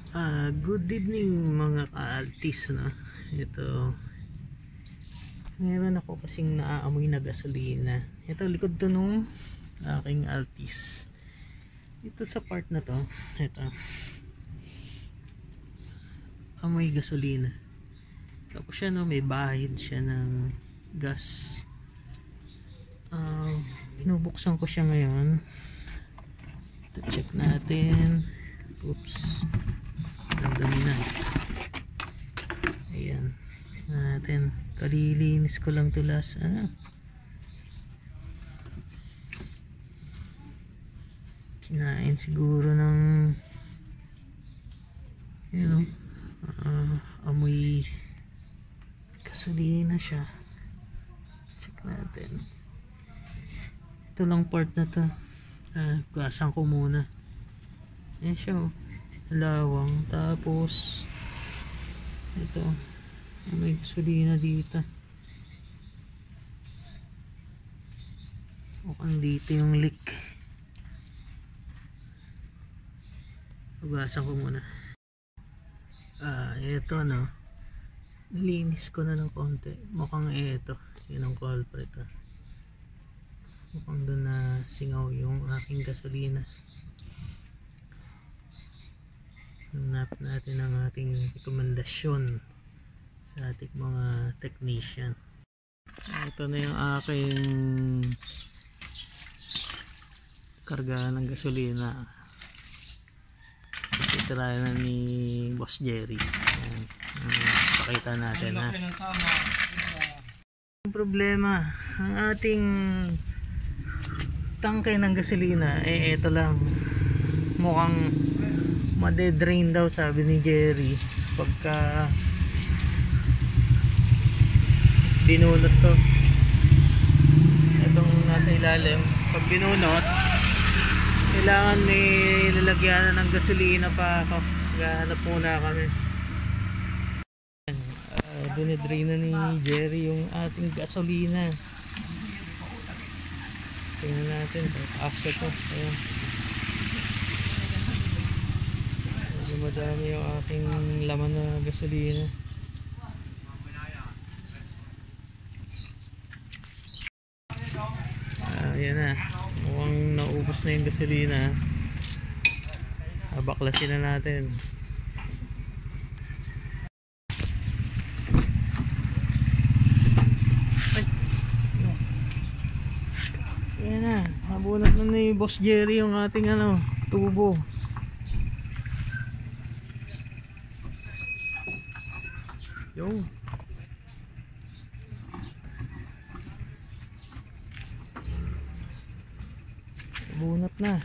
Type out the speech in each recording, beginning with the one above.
Good evening mga ka-altis, no? Ito, meron ako kasing naaamoy na gasolina. Ito, likod to nung aking altis. Ito sa part na to, ito, amoy gasolina. Tapos siya, no, may bahid siya ng gas. Binubuksan ko siya ngayon. Ito, check natin. Oops, dami na. Ayan natin, kalilinis ko lang to last. Kinain siguro ng amoy gasolina siya. Check natin. Ito lang part na to. Gasan ko muna. Ayan siya, oh. Lawang. Tapos ito, may gasolina dito. Mukhang dito yung leak. Hugasan ko muna. Ito, no, nilinis ko na ng konti. Mukhang ito, yun ang culprit. Mukhang doon na singaw yung aking gasolina. Hanap natin ang ating rekomendasyon sa ating mga technician. Ito na yung aking karga ng gasolina. Itry na ni Boss Jerry. Ayan. Pakita natin, ha. Ang problema, ang ating tangke ng gasolina, ito lang. Mukhang madedrain daw, sabi ni Jerry, pagka binunot to. Itong nasa ilalim, pag binunot, kailangan may lalagyan ng gasolina pa ako. Gahanap muna kami. Dinedrain na ni Jerry yung ating gasolina. Tingnan natin, after to. Ayan, madami yung aking laman na gasolina. Ayan na, mukhang naubos na yung gasolina. Baklasin na natin. Ayan na, nabunot na ni Boss Jerry yung ating tubo. Yung bunot na.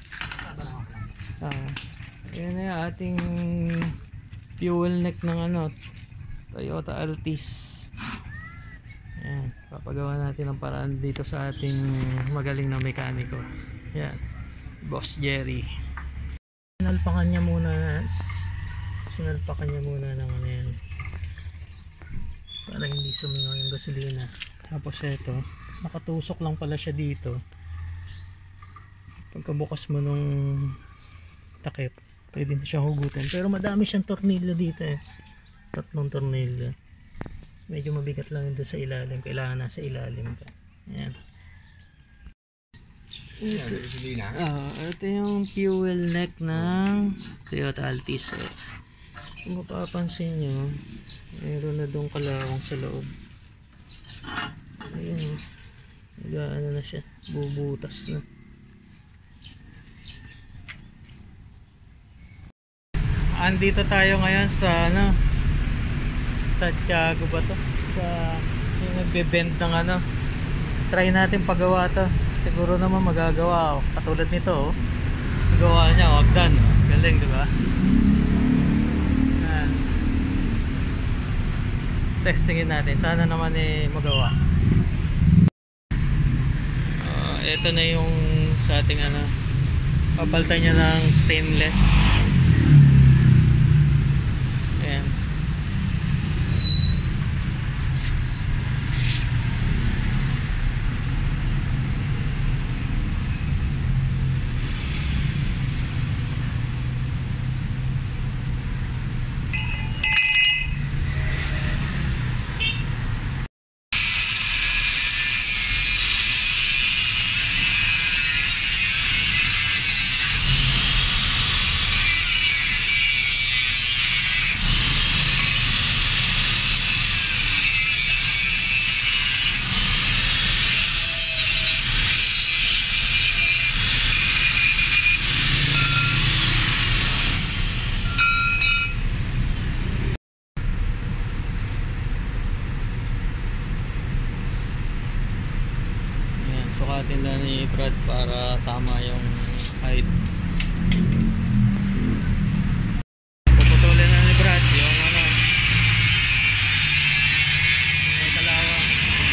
Ayan na yung ating fuel neck ng Toyota Altis. Ayan, papagawa natin ang paraan dito sa ating magaling na mekaniko. Ayan, Boss Jerry. Sinalpakan niya muna ng yan, para hindi sumingaw yung gasolina. Tapos ito, nakatusok lang pala siya dito. Pagkabukas mo nung takip, pwede na siyang hugutin, pero madami siyang tornilyo dito, 3 tornilyo. Medyo mabigat lang yun sa ilalim, kailangan nasa ilalim ka. Ayan. Ito yung fuel neck ng Toyota Altis. Kung mapapansin nyo, meron na doon kalawang sa loob. Ayan, nag-ano na siya, bubutas na. Andito tayo ngayon sa sa Tiago ba to? Sa yung nagbe-bend ng try natin pagawa to. Siguro naman magagawa, katulad nito, gawa niya, wagdan, galing, di ba? Testingin natin, sana naman magawa. Ito na yung sa ating papalitan niya ng stainless. Ayan. Brad para tama yung height. Puputulin na ni Brad yung ano, may kalawang.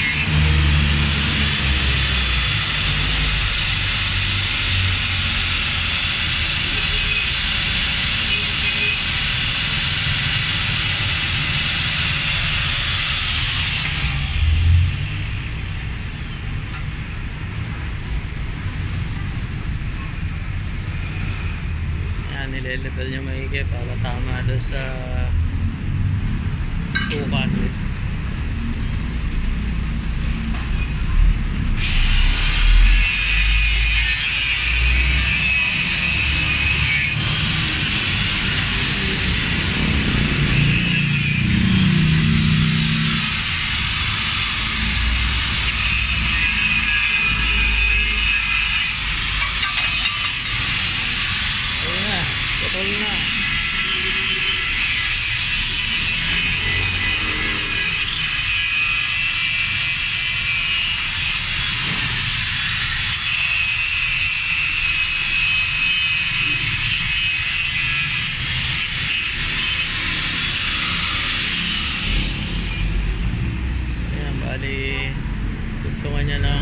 Nilelevel nyo maigi para tama doon sa tukan. Putol na. Ayan, bali tugtungan niya ng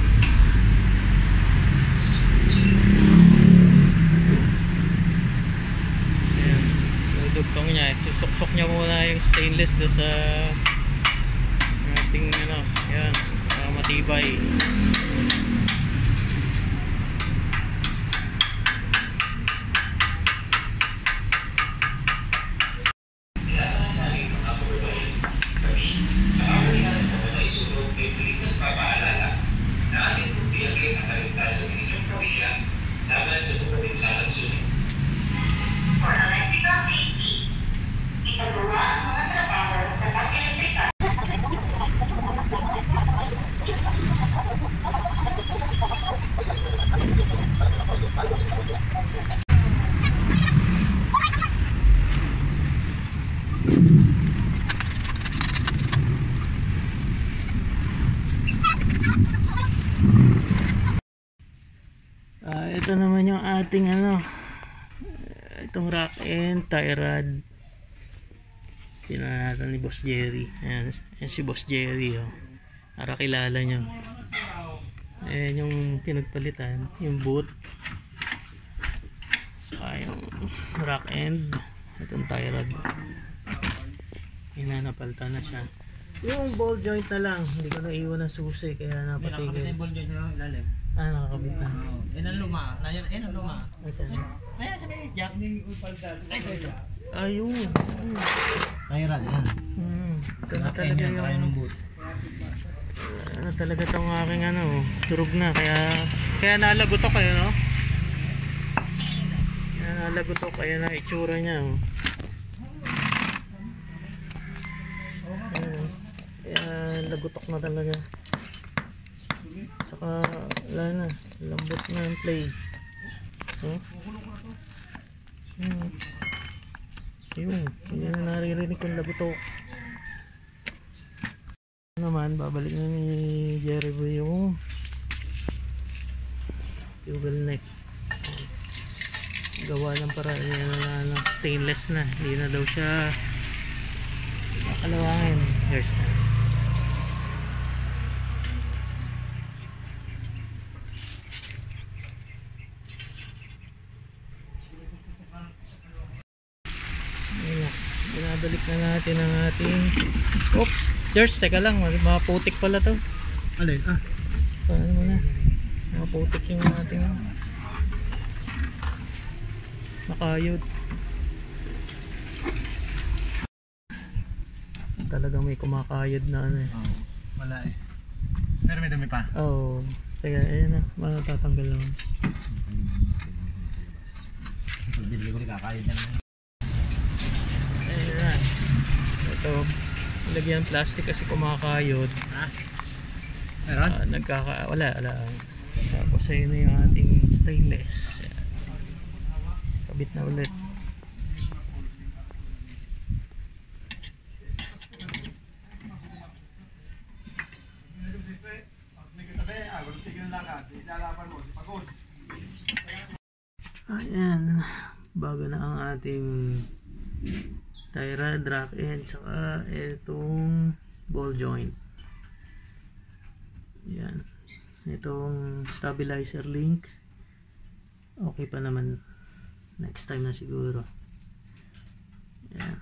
dugtong niya, susuksok niya muna yung stainless do sa ating ano, yan, matibay. Ito naman yung ating ano, itong rack and tie rod. Tingnan natin ni Boss Jerry. Ayan, ayan si Boss Jerry, oh. Para kilala nyo. Ayan yung pinagpalitan, yung boot, yung rack end, itong tie rod. Inanapalitan na siya. Yung ball joint na lang, hindi ko naiwan ng susi kaya napatigil. Nakakabit na yung ball joint na ilalim. Nakakabit na. Yan ang luma. Yan ang luma. Asan? Ayan, sabi ni Jack. Ayun. Tyran, yan. Ito na talaga yung kaya ng boot. ano talaga itong aking ano, durog na. Kaya nalagot ako no? Kaya nalagot ako, kaya na itsura niya. Oh. Kaya lagutok na talaga. Saka wala na, lambot na yung play. Yun, hindi na naririnig yung lagutok. Naman, babalik na ni Jerry yung fuel neck. Gawa ng paraan niya na stainless na, hindi na daw siya nakalawangin. Here's na. Binabalik na natin ang ating oops, George, teka lang, mga putik pala to. Alin? Paano mo na, mga putik yung ating nakayod. Talagang may kumakayod na ano eh. Wala eh. Pero may dumi pa. Oo, sige, ayan na, matatanggal naman. Bili ko rin kakayod na naman. Ayan na. Ito, lagyan ng plastic kasi kumakayod. Meron? Wala. Tapos ayun na yung ating stainless. Kabit na ulit. na ang ating tie rod, rack end, saka itong ball joint. Yan. Itong stabilizer link. Okay pa naman. Next time na siguro. Yan.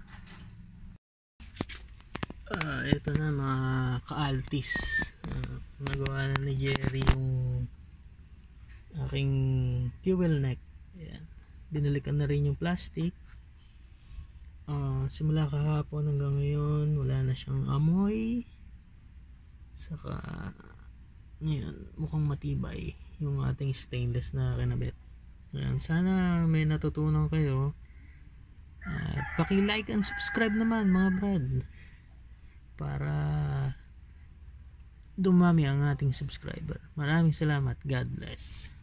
Ito na mga ka-altis. Nagawa na ni Jerry yung aking fuel neck. Yan. Binalikan na rin yung plastic. Simula kahapon hanggang ngayon wala na siyang amoy. Saka ngayon mukhang matibay yung ating stainless na kinabit. Ayan, sana may natutunan kayo. At paki-like and subscribe naman mga brad, para dumami ang ating subscriber. Maraming salamat. God bless.